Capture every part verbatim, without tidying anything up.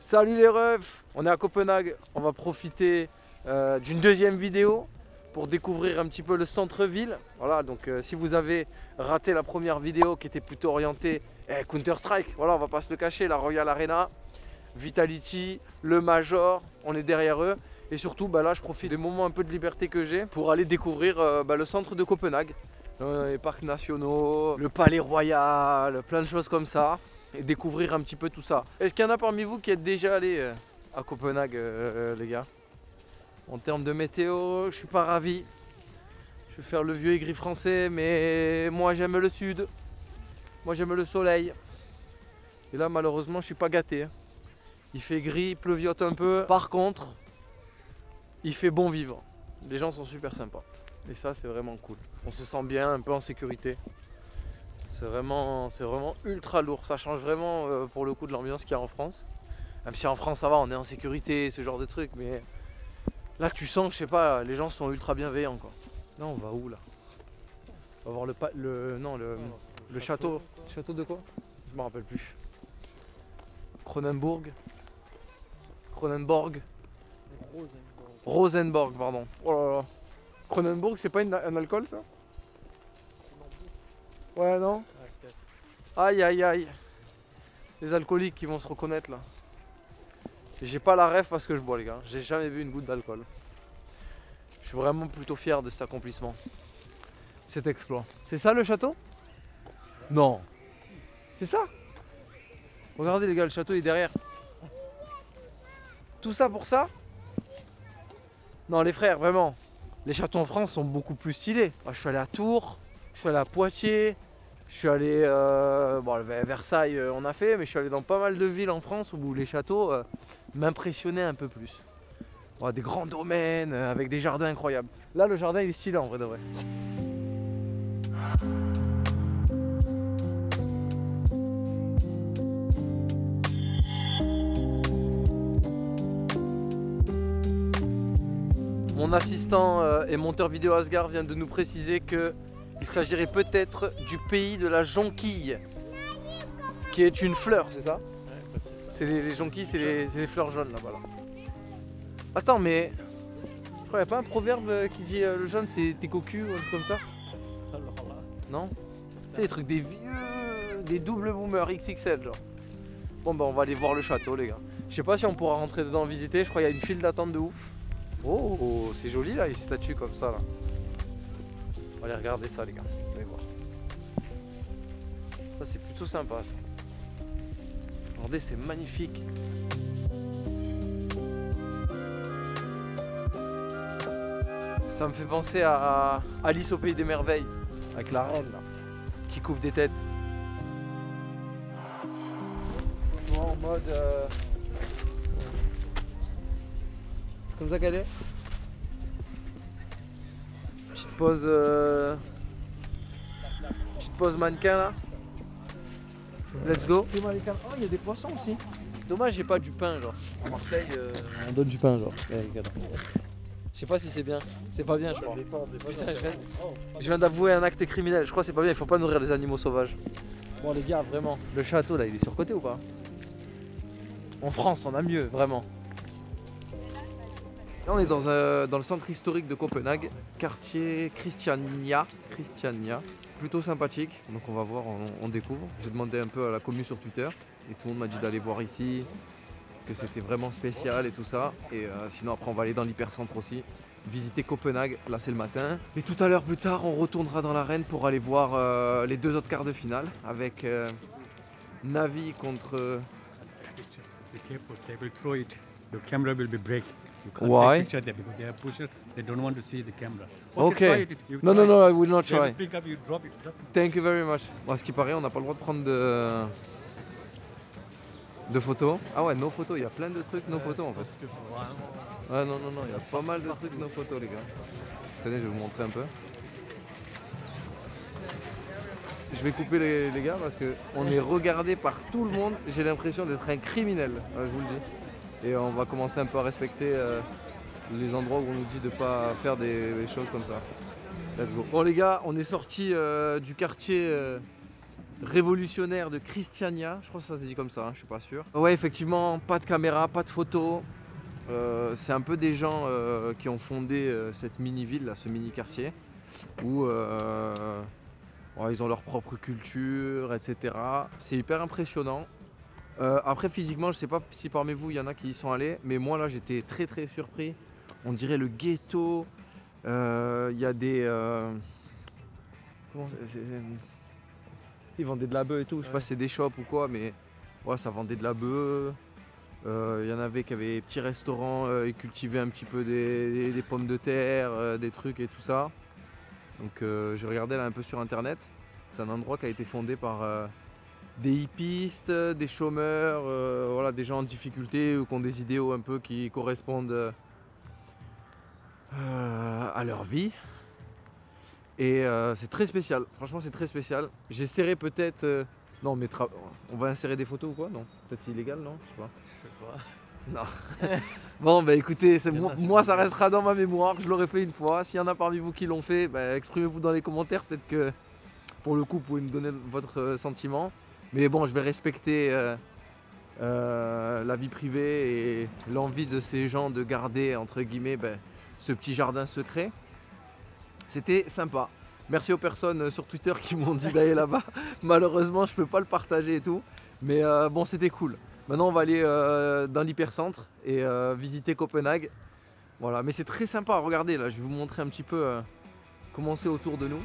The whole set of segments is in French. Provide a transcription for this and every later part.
Salut les refs, on est à Copenhague, on va profiter euh, d'une deuxième vidéo pour découvrir un petit peu le centre-ville. Voilà, donc euh, si vous avez raté la première vidéo qui était plutôt orientée eh, Counter-Strike, voilà, on va pas se le cacher, la Royal Arena, Vitality, le Major, on est derrière eux. Et surtout, bah, là, je profite des moments un peu de liberté que j'ai pour aller découvrir euh, bah, le centre de Copenhague, euh, les parcs nationaux, le palais royal, plein de choses comme ça. Et découvrir un petit peu tout ça. Est-ce qu'il y en a parmi vous qui êtes déjà allé euh, à Copenhague, euh, les gars? En termes de météo, je suis pas ravi. Je vais faire le vieux aigri français, mais moi j'aime le sud. Moi j'aime le soleil. Et là, malheureusement, je suis pas gâté. Il fait gris, il pleuviote un peu. Par contre, il fait bon vivre. Les gens sont super sympas. Et ça, c'est vraiment cool. On se sent bien, un peu en sécurité. C'est vraiment, c'est vraiment ultra lourd, ça change vraiment euh, pour le coup de l'ambiance qu'il y a en France. Même si en France ça va, on est en sécurité, ce genre de truc, mais là tu sens, je sais pas, les gens sont ultra bienveillants quoi. Là on va où là? On va voir le, pa le, non, le, le château. Château de quoi? Je me rappelle plus. Cronenbourg. Cronenborg. Rosenborg, pardon. Oh là là. Cronenbourg, c'est pas une, un alcool ça? Ouais, non? Aïe, aïe, aïe. Les alcooliques qui vont se reconnaître là. J'ai pas la ref parce que je bois, les gars. J'ai jamais vu une goutte d'alcool. Je suis vraiment plutôt fier de cet accomplissement. Cet exploit. C'est ça le château? Non. C'est ça? Regardez, les gars, le château est derrière. Tout ça pour ça? Non, les frères, vraiment. Les châteaux en France sont beaucoup plus stylés. Moi, je suis allé à Tours. Je suis allé à Poitiers, je suis allé, euh, bon, Versailles euh, on a fait, mais je suis allé dans pas mal de villes en France où les châteaux euh, m'impressionnaient un peu plus. Bon, des grands domaines euh, avec des jardins incroyables. Là le jardin il est stylé en vrai de vrai. Mon assistant euh, et monteur vidéo Asgard vient de nous préciser que il s'agirait peut-être du pays de la jonquille, qui est une fleur, c'est ça? Ouais, bah c'est les, les jonquilles, c'est les, les fleurs jaunes là-bas. Là. Attends, mais je crois qu'il n'y a pas un proverbe qui dit euh, le jaune c'est t'es cocu ou un truc comme ça? Non? C'est des trucs des vieux, des doubles boomers X X L genre. Bon bah on va aller voir le château les gars. Je sais pas si on pourra rentrer dedans visiter, je crois qu'il y a une file d'attente de ouf. Oh, c'est joli là, les statues comme ça là. On va aller regarder ça les gars, vous allez voir. Ça c'est plutôt sympa ça. Regardez, c'est magnifique. Ça me fait penser à Alice au pays des merveilles, avec la reine là, qui coupe des têtes. Je vois en mode... Euh... C'est comme ça qu'elle est. Petite pause... Euh... Petite pause mannequin là. Let's go. Oh, il y a des poissons aussi. Dommage, j'ai pas du pain genre. À Marseille, euh, on donne du pain genre. Je sais pas si c'est bien. C'est pas bien, je crois. Putain, je viens, je viens d'avouer un acte criminel. Je crois que c'est pas bien. Il faut pas nourrir les animaux sauvages. Bon, les gars, vraiment. Le château là, il est surcoté ou pas? En France, on a mieux, vraiment. Là, on est dans, un, dans le centre historique de Copenhague, quartier Christiania. Christiania. Plutôt sympathique, donc on va voir, on, on découvre. J'ai demandé un peu à la commu sur Twitter et tout le monde m'a dit d'aller voir ici, que c'était vraiment spécial et tout ça. Et euh, sinon après on va aller dans l'hypercentre aussi, visiter Copenhague, là c'est le matin. Et tout à l'heure plus tard on retournera dans l'arène pour aller voir euh, les deux autres quarts de finale avec euh, Navi contre... You can't Why? take picture there because they are pusher. They don't want to see the camera. Okay. Try it. You No, try. no, no, I will not try. They pick up, you drop it. Just... Thank you very much. Bon, à ce qui paraît, on n'a pas le droit de prendre de, de photos. Ah ouais, nos photos, il y a plein de trucs, nos photos en fait. Ah non, non, non, il y a pas mal de trucs, nos photos les gars. Tenez, je vais vous montrer un peu. Je vais couper les, les gars parce qu'on est regardé par tout le monde. J'ai l'impression d'être un criminel, je vous le dis. Et on va commencer un peu à respecter euh, les endroits où on nous dit de ne pas faire des, des choses comme ça. Let's go. Bon les gars, on est sorti euh, du quartier euh, révolutionnaire de Christiania, je crois que ça se dit comme ça, hein, je suis pas sûr. Ouais, effectivement, pas de caméra, pas de photos. Euh, c'est un peu des gens euh, qui ont fondé euh, cette mini-ville, là, ce mini-quartier, où euh, ouais, ils ont leur propre culture, et cetera. C'est hyper impressionnant. Euh, après, physiquement, je sais pas si parmi vous il y en a qui y sont allés, mais moi là j'étais très très surpris. On dirait le ghetto. Il euh, y a des. Euh... Comment c'est, c'est... Ils vendaient de la bœuf et tout, je sais pas si c'est des shops ou quoi, mais ouais, ça vendait de la bœuf. Il euh, y en avait qui avaient des petits restaurants euh, et cultivaient un petit peu des, des, des pommes de terre, euh, des trucs et tout ça. Donc euh, j'ai regardé là un peu sur internet. C'est un endroit qui a été fondé par euh, des hippistes, des chômeurs, euh, voilà, des gens en difficulté ou qui ont des idéaux un peu qui correspondent euh, à leur vie. Et euh, c'est très spécial, franchement c'est très spécial. J'essaierai peut-être... Euh... Non mais tra... on va insérer des photos ou quoi? Non, peut-être c'est illégal, non? Je sais pas. Je sais pas. Non. Bon bah écoutez, c'est moi, moi ça restera dans ma mémoire, je l'aurais fait une fois. S'il y en a parmi vous qui l'ont fait, bah, exprimez-vous dans les commentaires, peut-être que pour le coup vous pouvez me donner votre euh, sentiment. Mais bon, je vais respecter euh, euh, la vie privée et l'envie de ces gens de garder entre guillemets bah, ce petit jardin secret. C'était sympa. Merci aux personnes sur Twitter qui m'ont dit d'aller là-bas. Malheureusement, je peux pas le partager et tout. Mais euh, bon, c'était cool. Maintenant, on va aller euh, dans l'hypercentre et euh, visiter Copenhague. Voilà, mais c'est très sympa. Regardez, là, je vais vous montrer un petit peu euh, comment c'est autour de nous.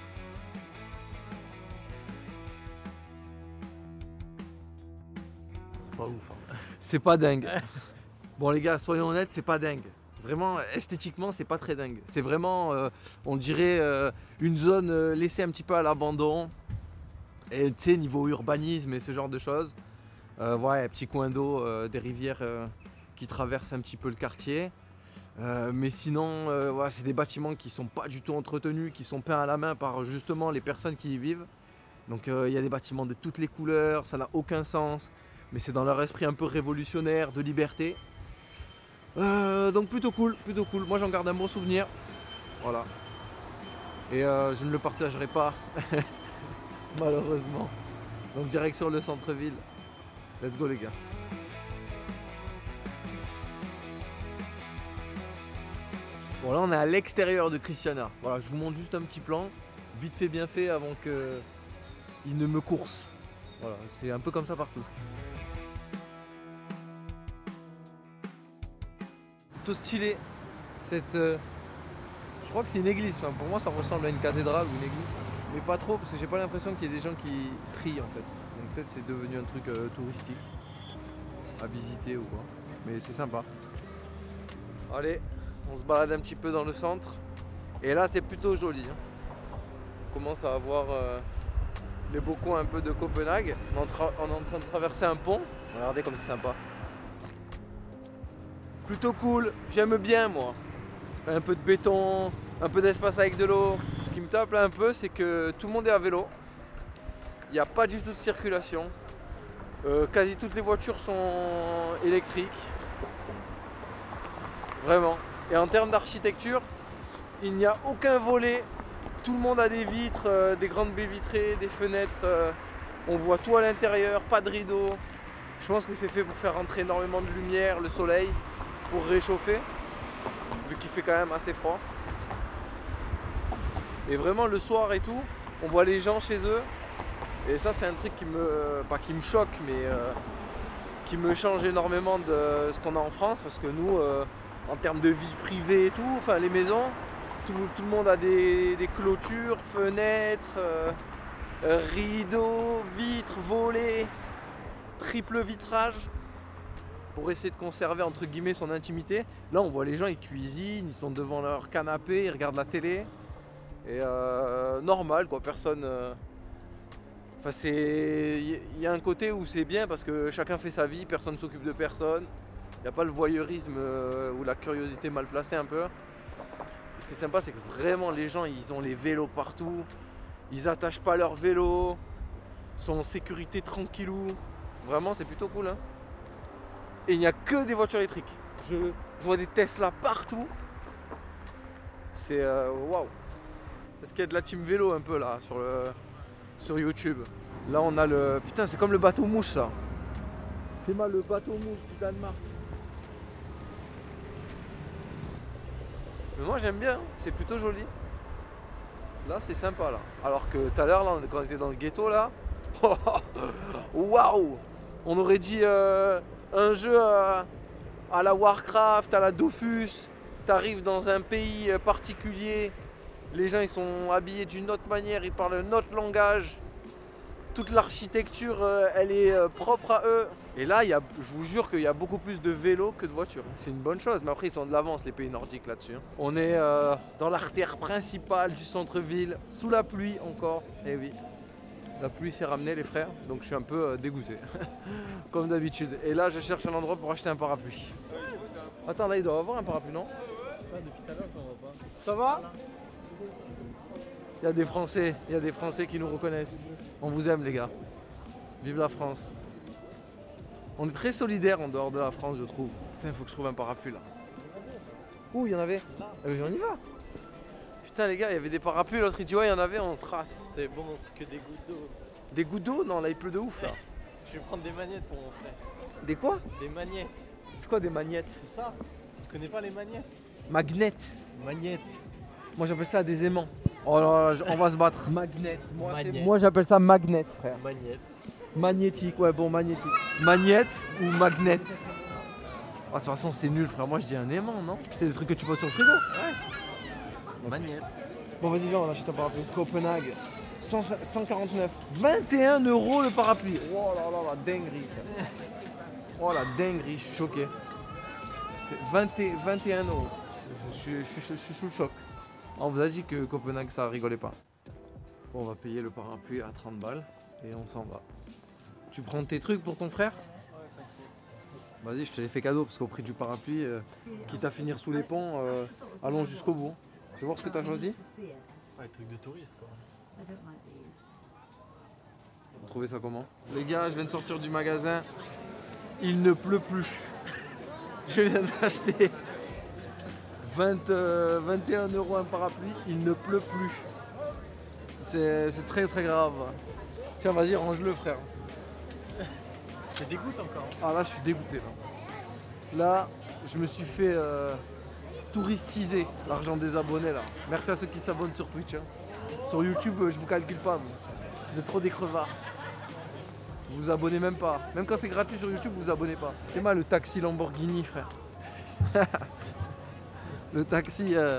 C'est pas ouf. Hein. C'est pas dingue. Bon, les gars, soyons honnêtes, c'est pas dingue. Vraiment, esthétiquement, c'est pas très dingue. C'est vraiment, euh, on dirait, euh, une zone euh, laissée un petit peu à l'abandon. Et tu sais, niveau urbanisme et ce genre de choses. Euh, ouais, petit coin d'eau, euh, des rivières euh, qui traversent un petit peu le quartier. Euh, mais sinon, euh, ouais, c'est des bâtiments qui sont pas du tout entretenus, qui sont peints à la main par justement les personnes qui y vivent. Donc il euh, y a des bâtiments de toutes les couleurs, ça n'a aucun sens. Mais c'est dans leur esprit un peu révolutionnaire, de liberté. Euh, donc plutôt cool, plutôt cool. Moi j'en garde un bon souvenir. Voilà. Et euh, je ne le partagerai pas, malheureusement. Donc direction le centre-ville. Let's go les gars. Bon là on est à l'extérieur de Christiania. Voilà, je vous montre juste un petit plan. Vite fait, bien fait avant que il ne me course. Voilà, c'est un peu comme ça partout. Plutôt stylé. Cette, euh, je crois que c'est une église. Enfin, pour moi, ça ressemble à une cathédrale ou une église, mais pas trop parce que j'ai pas l'impression qu'il y ait des gens qui prient en fait. Donc peut-être c'est devenu un truc euh, touristique à visiter ou quoi. Mais c'est sympa. Allez, on se balade un petit peu dans le centre. Et là, c'est plutôt joli. Hein. On commence à avoir euh, les beaux coins un peu de Copenhague. On est en, tra- on est en train de traverser un pont. Regardez comme c'est sympa. Plutôt cool, j'aime bien moi. Un peu de béton, un peu d'espace avec de l'eau. Ce qui me tape là un peu, c'est que tout le monde est à vélo. Il n'y a pas du tout de circulation. Euh, quasi toutes les voitures sont électriques. Vraiment. Et en termes d'architecture, il n'y a aucun volet. Tout le monde a des vitres, euh, des grandes baies vitrées, des fenêtres. Euh, on voit tout à l'intérieur, pas de rideaux. Je pense que c'est fait pour faire rentrer énormément de lumière, le soleil, pour réchauffer, vu qu'il fait quand même assez froid. Et vraiment le soir et tout, on voit les gens chez eux. Et ça c'est un truc qui me, pas qui me choque, mais euh, qui me change énormément de ce qu'on a en France. Parce que nous, euh, en termes de vie privée et tout, enfin les maisons, tout, tout le monde a des, des clôtures, fenêtres, euh, rideaux, vitres, volets, triple vitrage, pour essayer de conserver entre guillemets son intimité. Là on voit les gens, ils cuisinent, ils sont devant leur canapé, ils regardent la télé. Et euh, normal quoi, personne... Euh... Enfin c'est... Il y a un côté où c'est bien parce que chacun fait sa vie, personne ne s'occupe de personne. Il n'y a pas le voyeurisme euh, ou la curiosité mal placée un peu. Ce qui est sympa c'est que vraiment les gens ils ont les vélos partout. Ils attachent pas leur vélo, sont en sécurité tranquillou. Vraiment c'est plutôt cool hein. Et il n'y a que des voitures électriques. Je, je vois des Tesla partout. C'est waouh. Wow. Est-ce qu'il y a de la team vélo un peu là sur, le, sur YouTube? Là on a le... Putain c'est comme le bateau mouche là. C'est mal le bateau mouche du Danemark. Mais moi j'aime bien, c'est plutôt joli. Là c'est sympa là. Alors que tout à l'heure là quand on était dans le ghetto là. Waouh. On aurait dit euh, un jeu à, à la Warcraft, à la Dofus. T'arrives dans un pays particulier. Les gens ils sont habillés d'une autre manière, ils parlent un autre langage. Toute l'architecture euh, elle est euh, propre à eux. Et là il y a, je vous jure qu'il y a beaucoup plus de vélos que de voitures. C'est une bonne chose, mais après ils sont de l'avance les pays nordiques là-dessus. On est euh, dans l'artère principale du centre-ville, sous la pluie encore. Et oui, la pluie s'est ramenée les frères, donc je suis un peu euh, dégoûté. Comme d'habitude. Et là je cherche un endroit pour acheter un parapluie. Attends là il doit avoir un parapluie non? Depuis tout à l'heure qu'on voit pas. Ça va? Il y a des Français, il y a des Français qui nous reconnaissent. On vous aime les gars. Vive la France. On est très solidaires en dehors de la France je trouve. Putain il faut que je trouve un parapluie là. Où il y en avait? Ah, mais on y va. Putain les gars il y avait des parapluies, l'autre il dit ouais il y en avait, on trace. C'est bon, c'est que des gouttes d'eau. Des gouttes d'eau? Non là il pleut de ouf là. Je vais prendre des magnettes pour mon frère. Des quoi? Des magnettes. C'est quoi des magnettes? C'est ça? Tu connais pas les magnettes? Magnettes. Magnettes. Moi j'appelle ça des aimants. Oh là là, on va se battre. Magnette. Moi, Magnette. moi j'appelle ça magnette frère. Magnettes. Magnétique, ouais bon magnétique. Magnette ou magnette? Ah, de toute façon c'est nul frère, moi je dis un aimant non? C'est des trucs que tu poses sur le frigo. Ouais. Magnettes. Bon vas-y viens on achète un parapluie. Copenhague. cent quarante-neuf. vingt et un euros le parapluie. Oh là là la dinguerie. Oh la dinguerie, je suis choqué. C'est vingt et un euros. Je, je, je, je suis sous le choc. On vous a dit que Copenhague ça rigolait pas. Bon on va payer le parapluie à trente balles et on s'en va. Tu prends tes trucs pour ton frère? Ouais, t'inquiète. Vas-y je te les fais cadeau parce qu'au prix du parapluie, euh, quitte à finir sous les ponts, euh, allons jusqu'au bout. Tu veux voir ce que tu as choisi? Ouais, truc de touriste quoi. Vous trouvez ça comment? Les gars je viens de sortir du magasin. Il ne pleut plus. Je viens d'acheter vingt, euh, vingt et un euros un parapluie, il ne pleut plus. C'est très très grave. Tiens vas-y range-le frère. Ça dégoûte encore. Ah là je suis dégoûté. Là, là je me suis fait euh, touristiser l'argent des abonnés là. Merci à ceux qui s'abonnent sur Twitch. Hein. Sur YouTube je vous calcule pas. Vous êtes trop des crevards. Vous vous abonnez même pas. Même quand c'est gratuit sur YouTube, vous vous abonnez pas. C'est mal le taxi Lamborghini, frère. Le taxi. Euh...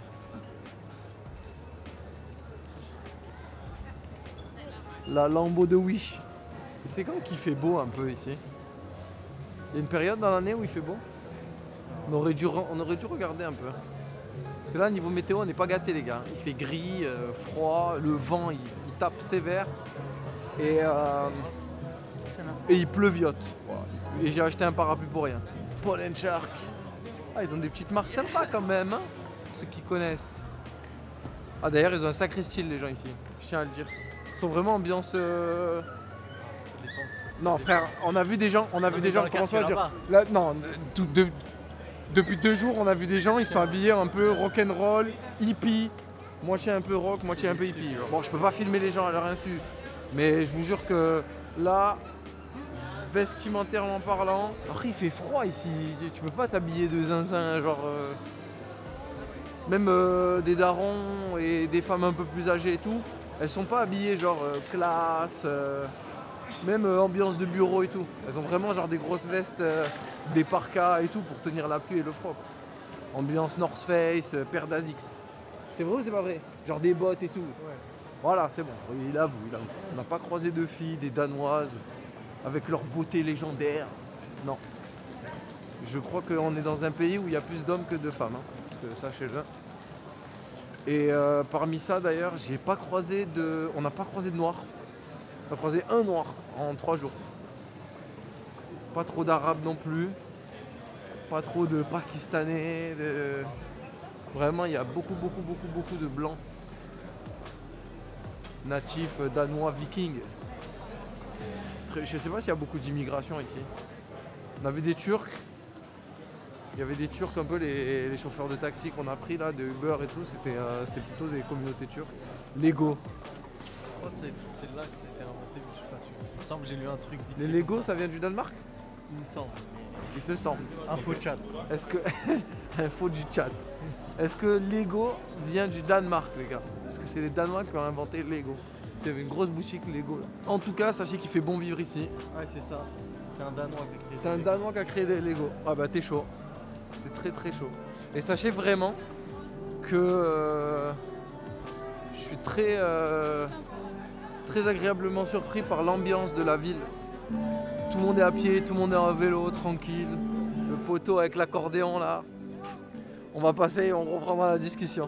La Lambo de Wish. C'est quand qu'il fait beau un peu ici? Il y a une période dans l'année où il fait beau? On aurait dû, on aurait dû regarder un peu. Parce que là, niveau météo, on n'est pas gâtés, les gars. Il fait gris, euh, froid, le vent il, il tape sévère. Et. Euh... Et il pleuviote. Et j'ai acheté un parapluie pour rien. Pollen Shark. Ah, ils ont des petites marques sympas quand même, hein, pour ceux qui connaissent. Ah, d'ailleurs, ils ont un sacré style, les gens ici. Je tiens à le dire. Ils sont vraiment ambiance. Euh... Ça dépend. Non, frère, on a vu des gens. On a Non, vu mais des dans gens. le Comment ça quartier dire là-bas. Là, non, tout, de, depuis deux jours, on a vu des gens. Ils sont habillés un peu rock'n'roll, hippie. Moitié un peu rock, moitié un peu hippie. Genre. Bon, je peux pas filmer les gens à leur insu. Mais je vous jure que là. Vestimentairement parlant. Après il fait froid ici, tu peux pas t'habiller de zinzin, genre euh, même euh, des darons et des femmes un peu plus âgées et tout, elles sont pas habillées genre euh, classe, euh, même euh, ambiance de bureau et tout. Elles ont vraiment genre des grosses vestes, euh, des parkas et tout pour tenir la pluie et le froid. Quoi. Ambiance North Face, euh, paire d'Asics. C'est vrai ou c'est pas vrai? Genre des bottes et tout. Ouais. Voilà, c'est bon, il avoue, il avoue. On n'a pas croisé de filles, des danoises. Avec leur beauté légendaire. Non. Je crois qu'on est dans un pays où il y a plus d'hommes que de femmes. Hein. Sachez-le. Et euh, parmi ça d'ailleurs, j'ai pas croisé de. On n'a pas croisé de noir. On a croisé un noir en trois jours. Pas trop d'arabes non plus. Pas trop de pakistanais. De... Vraiment il y a beaucoup beaucoup beaucoup beaucoup de blancs. Natifs, danois, vikings. Je sais pas s'il y a beaucoup d'immigration ici. On a vu des Turcs. Il y avait des Turcs un peu, les, les chauffeurs de taxi qu'on a pris là, de Uber et tout, c'était euh, plutôt des communautés turques. Lego. crois que c'est c'est là que ça a été inventé, mais je suis pas sûr. Il me semble que j'ai lu un truc vite. Les fait Lego, comme ça vient du Danemark? Il me semble. Il te semble. Info chat. Est-ce que. Info du chat. Est-ce que Lego vient du Danemark, les gars? Est-ce que c'est les Danois qui ont inventé Lego? Il y avait une grosse boutique Lego là. En tout cas, sachez qu'il fait bon vivre ici. Ouais, c'est ça. C'est un Danois qui a créé. C'est un Danois qui a créé les Lego. Ah bah t'es chaud. T'es très très chaud. Et sachez vraiment que euh, je suis très, euh, très agréablement surpris par l'ambiance de la ville. Tout le monde est à pied, tout le monde est en vélo, tranquille. Le poteau avec l'accordéon là. On va passer et on reprendra la discussion.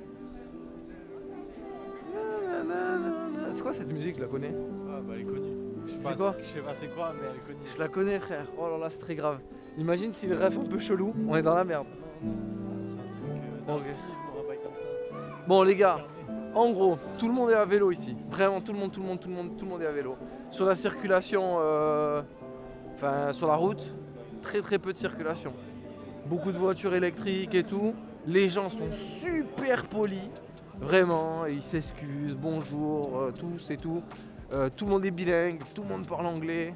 C'est quoi cette musique, je la connais? Ah bah elle est connue. Je sais C'est pas, quoi? Je sais pas c'est quoi, mais elle est connue. Je la connais, frère. Oh là là, c'est très grave. Imagine si le ref un peu chelou, on est dans la merde. C'est un Ok. truc, euh, d'un film, on va pas être comme ça. Bon les gars, en gros, tout le monde est à vélo ici. Vraiment, tout le monde, tout le monde, tout le monde, tout le monde est à vélo. Sur la circulation, euh, enfin sur la route, très très peu de circulation. Beaucoup de voitures électriques et tout. Les gens sont super polis. Vraiment, ils s'excusent, bonjour, euh, tous et tout. Euh, tout le monde est bilingue, tout le monde parle anglais.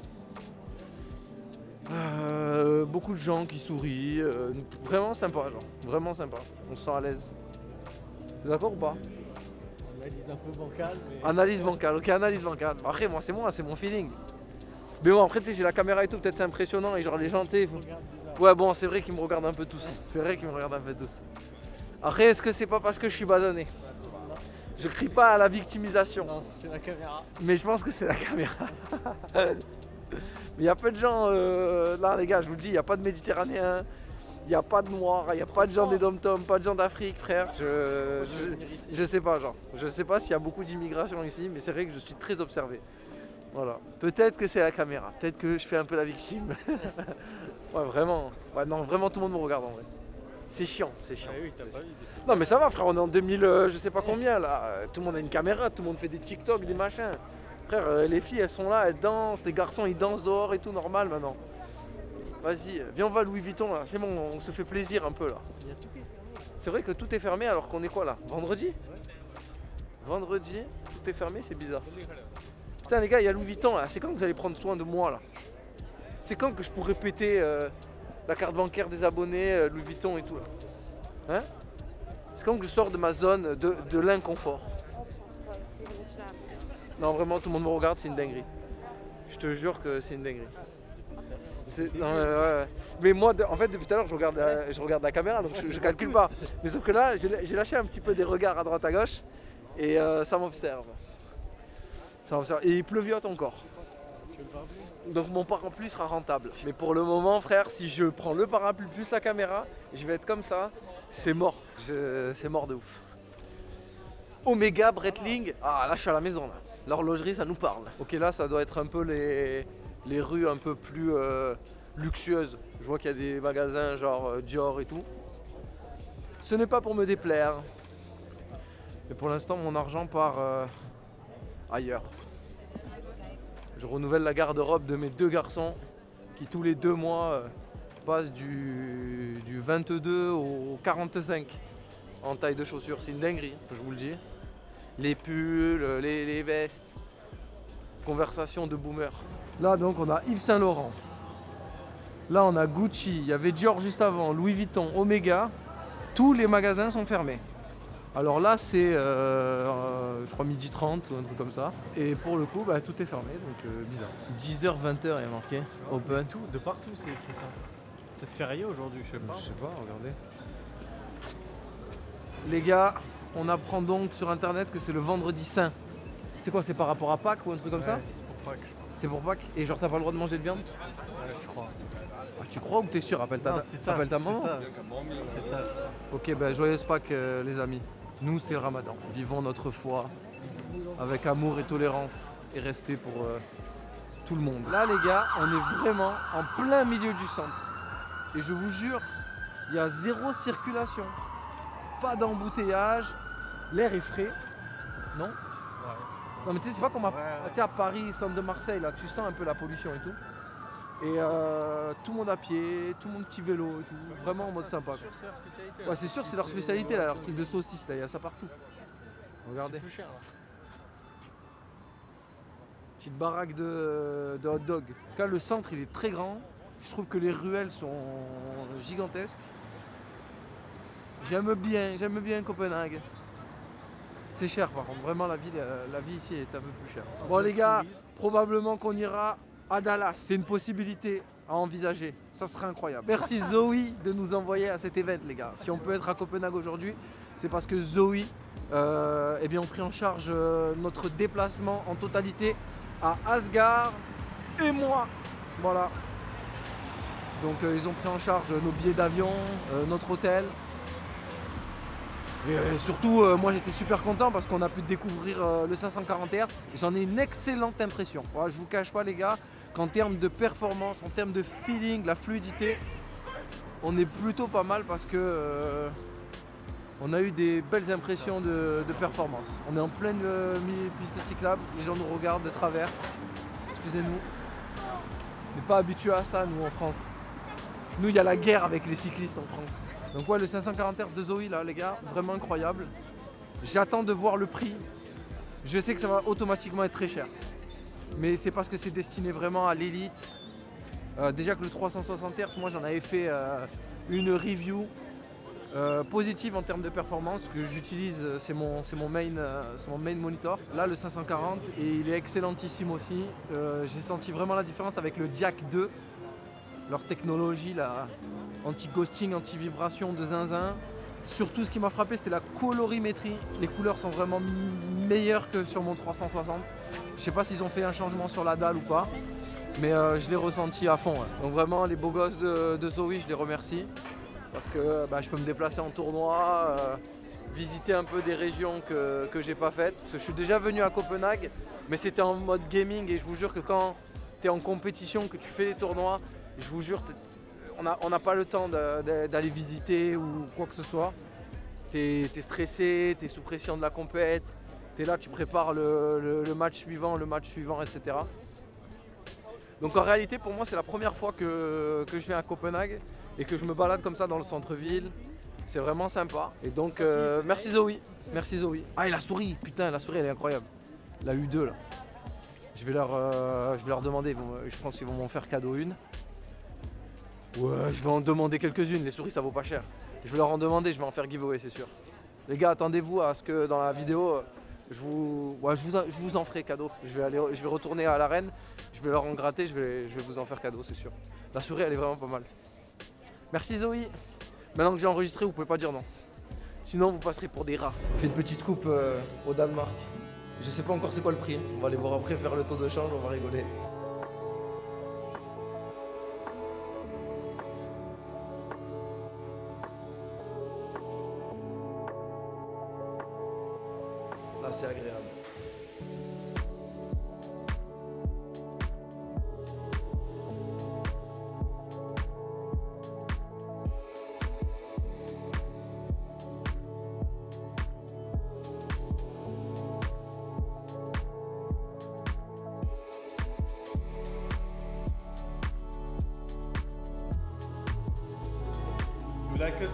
Euh, beaucoup de gens qui sourient. euh, vraiment sympa, genre. Vraiment sympa. On se sent à l'aise. T'es d'accord ou pas? Analyse un peu bancale, mais. Analyse bancale, ok, analyse bancale. Après, moi, c'est moi, c'est mon feeling. Mais bon, après, tu sais, j'ai la caméra et tout, peut-être c'est impressionnant. Et genre, les gens, tu sais. faut- Regarde bizarre. Ouais, bon, c'est vrai qu'ils me regardent un peu tous. C'est vrai qu'ils me regardent un peu tous. Après, est-ce que c'est pas parce que je suis basonné? Non, Je crie pas à la victimisation. non, c'est la caméra. Mais je pense que c'est la caméra. Mais il y a peu de gens, euh, là les gars, je vous le dis, il n'y a pas de Méditerranéens, il n'y a pas de Noirs, il n'y a pas de gens des dom-toms, pas de gens d'Afrique, frère. Je, je, je sais pas, genre. Je sais pas s'il y a beaucoup d'immigration ici, mais c'est vrai que je suis très observé. Voilà. Peut-être que c'est la caméra, peut-être que je fais un peu la victime. Ouais, vraiment. Ouais, non, vraiment tout le monde me regarde en vrai. C'est chiant, c'est chiant. Ah oui, t'as C'est pas chiant. vu. Non mais ça va frère, on est en deux mille, euh, je sais pas combien là. Euh, Tout le monde a une caméra, tout le monde fait des TikTok, des machins. Frère, euh, les filles elles sont là, elles dansent, les garçons ils dansent dehors et tout normal maintenant. Vas-y, viens on va à Louis Vuitton là, c'est bon, on se fait plaisir un peu là. Il y a tout qui est fermé. C'est vrai que tout est fermé alors qu'on est quoi là? Vendredi? Vendredi, tout est fermé, c'est bizarre. Putain les gars, il y a Louis Vuitton là, c'est quand que vous allez prendre soin de moi là? C'est quand que je pourrais péter euh, la carte bancaire des abonnés, euh, Louis Vuitton et tout là? Hein? C'est quand que je sors de ma zone de, de l'inconfort? Non vraiment tout le monde me regarde, c'est une dinguerie. Je te jure que c'est une dinguerie. C'est- non, ouais, ouais, ouais. Mais moi de- en fait depuis tout à l'heure je regarde la, je regarde la caméra donc je, je calcule pas. Mais sauf que là j'ai j'ai lâché un petit peu des regards à droite à gauche et euh, ça m'observe. Ça m'observe. Et il pleuviote encore. Tu veux le parapluie? Donc mon parapluie sera rentable. Mais pour le moment frère, si je prends le parapluie plus la caméra, je vais être comme ça, c'est mort. Je- C'est mort de ouf. Omega, Breitling, ah là je suis à la maison là. L'horlogerie ça nous parle. Ok là ça doit être un peu les, les rues un peu plus euh, luxueuses. Je vois qu'il y a des magasins genre euh, Dior et tout. Ce n'est pas pour me déplaire. Mais pour l'instant mon argent part euh, ailleurs. Je renouvelle la garde-robe de mes deux garçons qui tous les deux mois euh, passent du, du vingt-deux au quarante-cinq en taille de chaussures. C'est une dinguerie, je vous le dis. Les pulls, les, les vestes. Conversation de boomer. Là donc on a Yves Saint Laurent. Là on a Gucci, il y avait Dior juste avant, Louis Vuitton, Omega. Tous les magasins sont fermés. Alors là c'est euh, euh, je crois midi trente ou un truc comme ça. Et pour le coup bah, tout est fermé donc euh, bizarre. dix heures vingt heures il y a marqué. Open. Tout, de partout c'est écrit ça. Peut-être férié aujourd'hui, je sais pas. Je sais pas, regardez. Les gars, on apprend donc sur internet que c'est le vendredi saint. C'est quoi, c'est par rapport à Pâques ou un truc comme ça? Ouais, c'est pour Pâques, je crois. C'est pour Pâques? Et genre t'as pas le droit de manger de viande? Ouais, je crois. Ah, tu crois ou t'es sûr? Appelle ta, Non, c'est ça. appelle ta c'est maman. ça. C'est ça. Ok, ben joyeuse Pâques euh, les amis. Nous c'est le Ramadan. Vivons notre foi avec amour et tolérance et respect pour euh, tout le monde. Là les gars, on est vraiment en plein milieu du centre. Et je vous jure, il y a zéro circulation. Pas d'embouteillage. L'air est frais. Non? Ouais. Non mais tu sais c'est pas comme à, Ouais, ouais. tu sais, à Paris, centre de Marseille là, tu sens un peu la pollution et tout. Et euh, tout le monde à pied, tout le monde petit vélo et tout, vraiment en mode sympa. C'est sûr, c'est leur spécialité. Ouais c'est sûr c'est leur spécialité là, leur truc de saucisse là, il y a ça partout. Regardez. C'est plus cher là. Petite baraque de, de hot dog. En tout cas, le centre, il est très grand. Je trouve que les ruelles sont gigantesques. J'aime bien, j'aime bien Copenhague. C'est cher par contre, vraiment la vie, la vie ici est un peu plus chère. Bon les gars, probablement qu'on ira à Dallas. C'est une possibilité à envisager, ça serait incroyable. Merci Zoe de nous envoyer à cet event les gars. Si on peut être à Copenhague aujourd'hui, c'est parce que Zoe euh, eh bien, ont pris en charge euh, notre déplacement en totalité à Asgard et moi. Voilà. Donc euh, ils ont pris en charge nos billets d'avion, euh, notre hôtel. Et euh, surtout, euh, moi j'étais super content parce qu'on a pu découvrir euh, le cinq cent quarante hertz. J'en ai une excellente impression. Voilà, je vous cache pas les gars, qu'en termes de performance, en termes de feeling, la fluidité, on est plutôt pas mal parce que euh, on a eu des belles impressions de, de performance. On est en pleine euh, piste cyclable, les gens nous regardent de travers. Excusez-nous. On n'est pas habitués à ça nous en France. Nous il y a la guerre avec les cyclistes en France. Donc ouais, le cinq cent quarante hertz de Zoe là les gars, vraiment incroyable. J'attends de voir le prix. Je sais que ça va automatiquement être très cher. Mais c'est parce que c'est destiné vraiment à l'élite. Euh, déjà que le trois cent soixante hertz, moi j'en avais fait euh, une review euh, positive en termes de performance que j'utilise, c'est mon, c'est mon, main, euh, c'est mon main monitor. Là le cinq cent quarante et il est excellentissime aussi. Euh, J'ai senti vraiment la différence avec le Jack deux. Leur technologie là, anti-ghosting, anti-vibration de zinzin. Surtout ce qui m'a frappé c'était la colorimétrie. Les couleurs sont vraiment meilleures que sur mon trois cent soixante. Je sais pas s'ils ont fait un changement sur la dalle ou pas. Mais euh, je l'ai ressenti à fond. Ouais. Donc vraiment les beaux gosses de, de Zoe, je les remercie. Parce que bah, je peux me déplacer en tournoi, euh, visiter un peu des régions que, que j'ai pas faites. Parce que je suis déjà venu à Copenhague, mais c'était en mode gaming et je vous jure que quand tu es en compétition, que tu fais des tournois, je vous jure, on n'a on n'a pas le temps d'aller visiter ou quoi que ce soit. Tu es stressé, tu es sous pression de la compète, tu es là, tu prépares le, le, le match suivant, le match suivant, et cetera. Donc en réalité, pour moi, c'est la première fois que, que je viens à Copenhague et que je me balade comme ça dans le centre-ville. C'est vraiment sympa. Et donc, euh, merci Zoe. Merci Zoe. Ah, et la souris, putain, la souris, elle est incroyable. La U deux, là. Je vais leur, euh, je vais leur demander, bon, je pense qu'ils vont m'en faire cadeau une. Ouais, je vais en demander quelques-unes, les souris ça vaut pas cher. Je vais leur en demander, je vais en faire giveaway, c'est sûr. Les gars, attendez-vous à ce que dans la vidéo, je vous, ouais, je vous, je vous en ferai cadeau. Je vais, aller, je vais retourner à l'arène, je vais leur en gratter, je vais, je vais vous en faire cadeau, c'est sûr. La souris, elle est vraiment pas mal. Merci Zoe. Maintenant que j'ai enregistré, vous pouvez pas dire non. Sinon, vous passerez pour des rats. Je fais une petite coupe euh, au Danemark. Je sais pas encore c'est quoi le prix. On va aller voir après, faire le taux de change, on va rigoler. Là, c'est agréable. La cut.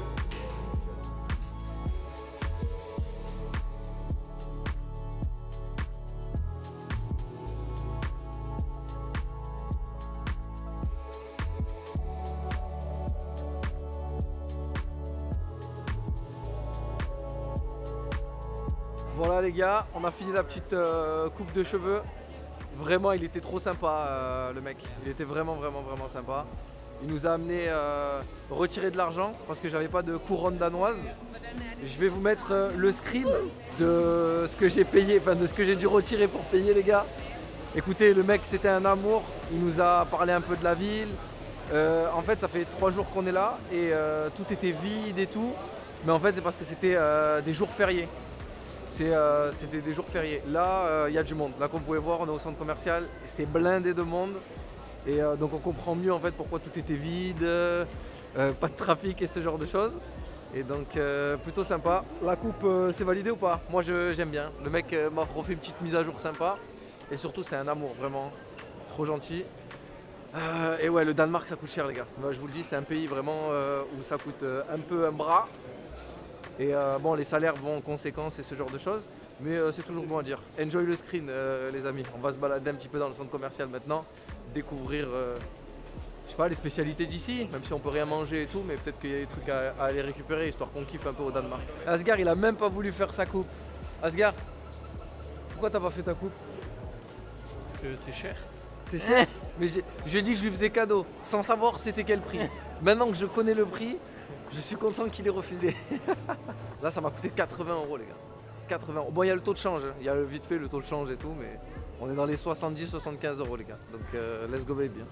Voilà les gars, on a fini la petite euh, coupe de cheveux. Vraiment, il était trop sympa euh, le mec. Il était vraiment vraiment vraiment sympa. Il nous a amené euh, retirer de l'argent parce que j'avais pas de couronne danoise. Je vais vous mettre euh, le screen de ce que j'ai payé, enfin de ce que j'ai dû retirer pour payer les gars. Écoutez, le mec c'était un amour. Il nous a parlé un peu de la ville. Euh, en fait, ça fait trois jours qu'on est là et euh, tout était vide et tout. Mais en fait, c'est parce que c'était euh, des jours fériés. C'était euh, des jours fériés. Là, il euh, y a du monde. Là, comme vous pouvez voir, on est au centre commercial. C'est blindé de monde. Et euh, donc on comprend mieux en fait pourquoi tout était vide, euh, pas de trafic et ce genre de choses. Et donc euh, plutôt sympa. La coupe euh, c'est validé ou pas? Moi j'aime bien. Le mec euh, m'a refait une petite mise à jour sympa. Et surtout c'est un amour vraiment. Trop gentil. Euh, et ouais, le Danemark ça coûte cher les gars. Moi, je vous le dis, c'est un pays vraiment euh, où ça coûte euh, un peu un bras. Et euh, bon, les salaires vont en conséquence et ce genre de choses. Mais euh, c'est toujours bon à dire. Enjoy le screen, euh, les amis. On va se balader un petit peu dans le centre commercial maintenant. Découvrir, euh, je sais pas, les spécialités d'ici. Même si on peut rien manger et tout, mais peut-être qu'il y a des trucs à, à aller récupérer histoire qu'on kiffe un peu au Danemark. Asgard, il a même pas voulu faire sa coupe. Asgard, pourquoi t'as pas fait ta coupe? Parce que c'est cher. C'est cher. Mais j'ai- je lui ai dit que je lui faisais cadeau, sans savoir c'était quel prix. Maintenant que je connais le prix, je suis content qu'il ait refusé. Là, ça m'a coûté quatre-vingts euros, les gars. quatre-vingts euros. Bon, il y a le taux de change, hein. Il y a vite fait le taux de change et tout, mais on est dans les soixante-dix soixante-quinze euros, les gars. Donc, euh, let's go, baby.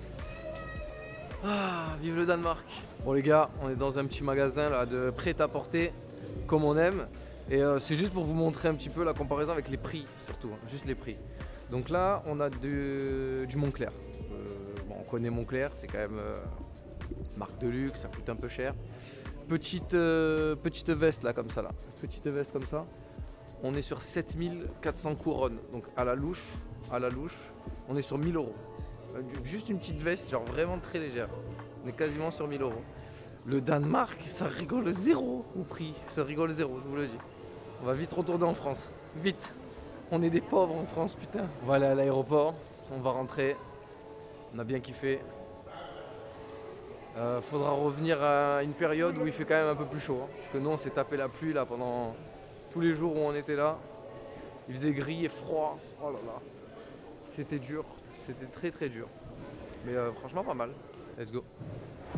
Ah, vive le Danemark. Bon, les gars, on est dans un petit magasin là de prêt-à-porter, comme on aime. Et euh, c'est juste pour vous montrer un petit peu la comparaison avec les prix, surtout, hein, juste les prix. Donc là, on a de- du Moncler. Euh, bon, on connaît Moncler, c'est quand même euh, marque de luxe, ça coûte un peu cher. Petite, euh, petite veste là, comme ça là. Petite veste comme ça. On est sur sept mille quatre cents couronnes. Donc à la louche, à la louche, on est sur mille euros. Euh, Juste une petite veste, genre vraiment très légère. On est quasiment sur mille euros. Le Danemark, ça rigole zéro au prix. Ça rigole zéro, je vous le dis. On va vite retourner en France. Vite. On est des pauvres en France, putain. On va aller à l'aéroport. On va rentrer. On a bien kiffé. Euh, faudra revenir à une période où il fait quand même un peu plus chaud. Hein, parce que nous, on s'est tapé la pluie là pendant tous les jours où on était là. Il faisait gris et froid. Oh là là. C'était dur. C'était très très dur. Mais euh, franchement, pas mal. Let's go.